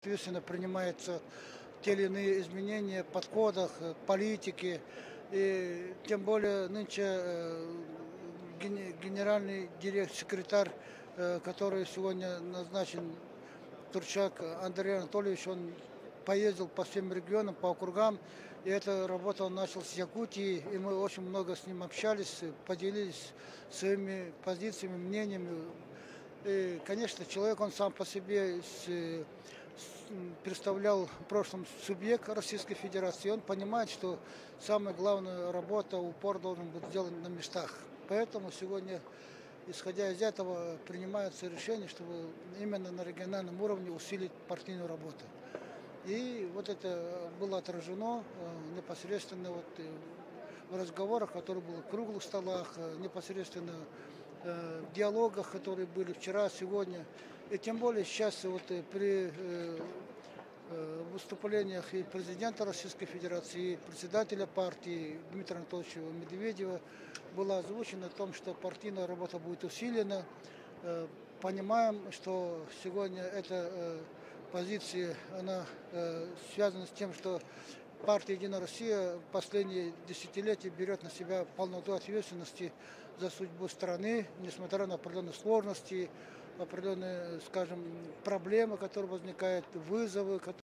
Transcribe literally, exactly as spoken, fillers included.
ответственно принимаются те или иные изменения в подходах, э, политики. И тем более нынче э, ген- генеральный директор, секретарь, э, который сегодня назначен, Турчак Андрей Анатольевич, он поездил по всем регионам, по округам, и эта работа он начал с Якутии, и мы очень много с ним общались, поделились своими позициями, мнениями. И, конечно, человек, он сам по себе с- с- представлял в прошлом субъект Российской Федерации, и он понимает, что самая главная работа, упор должен быть сделан на местах. Поэтому сегодня, исходя из этого, принимается решение, чтобы именно на региональном уровне усилить партийную работу. И вот это было отражено э, непосредственно вот, э, в разговорах, которые были в круглых столах, э, непосредственно э, в диалогах, которые были вчера, сегодня. И тем более сейчас вот э, при э, э, выступлениях и президента Российской Федерации, и председателя партии Дмитрия Анатольевича Медведева было озвучено о том, что партийная работа будет усилена. Э, Понимаем, что сегодня эта э, позиция, она э, связана с тем, что партия «Единая Россия» в последние десятилетия берет на себя полноту ответственности за судьбу страны, несмотря на определенные сложности, определенные, скажем, проблемы, которые возникают, вызовы,